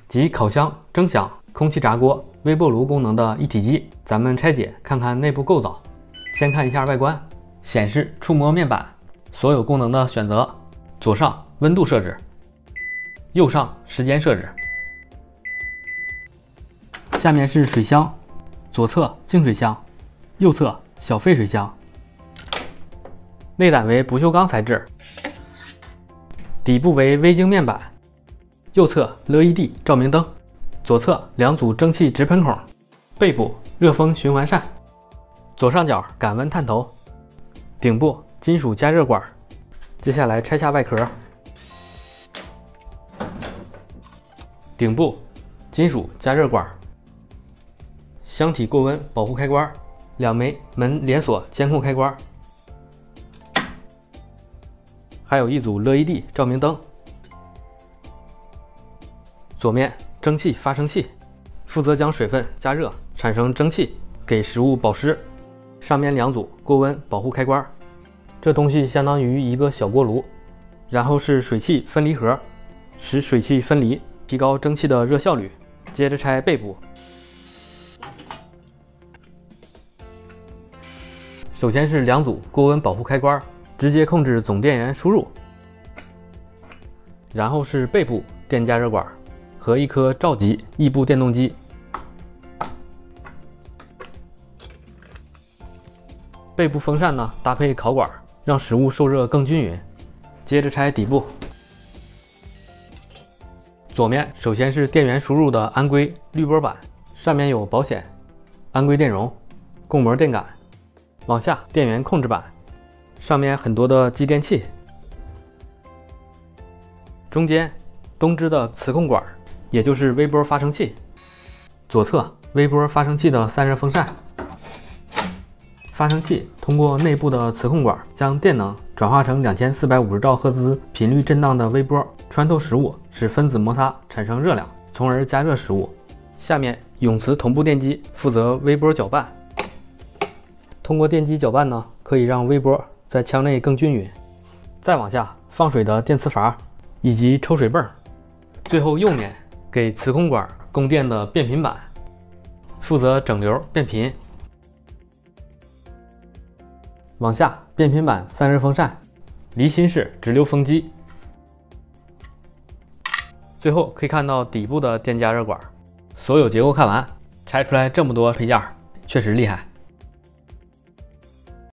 集烤箱、蒸箱、空气炸锅、微波炉功能的一体机。咱们拆解看看内部构造。先看一下外观，显示触摸面板，所有功能的选择，左上温度设置，右上时间设置。下面是水箱，左侧净水箱，右侧小废水箱。内胆为不锈钢材质，底部为微晶面板，右侧 LED 照明灯，左侧2组蒸汽直喷孔，背部热风循环扇，左上角感温探头，顶部金属加热管。接下来拆下外壳，顶部金属加热管，箱体过温保护开关，2枚门连锁监控开关，还有1组 LED 照明灯。左面蒸汽发生器，负责将水分加热产生蒸汽，给食物保湿。上面2组过温保护开关，这东西相当于一个小锅炉。然后是水汽分离盒，使水汽分离，提高蒸汽的热效率。接着拆背部，首先是2组过温保护开关，直接控制总电源输入。然后是背部电加热管和一颗召集异步电动机。背部风扇呢搭配烤管，让食物受热更均匀。接着拆底部，左面首先是电源输入的安规滤波板，上面有保险、安规电容、供膜电感。往下电源控制板，上面很多的继电器。中间东支的磁控管，也就是微波发生器。左侧微波发生器的散热风扇。发生器通过内部的磁控管将电能转化成2450兆赫兹频率震荡的微波，穿透食物，使分子摩擦产生热量，从而加热食物。下面永磁同步电机负责微波搅拌。通过电机搅拌呢，可以让微波在腔内更均匀。再往下放水的电磁阀以及抽水泵。最后右面给磁控管供电的变频板，负责整流变频。往下变频板散热风扇，离心式直流风机。最后可以看到底部的电加热管。所有结构看完，拆出来这么多配件，确实厉害。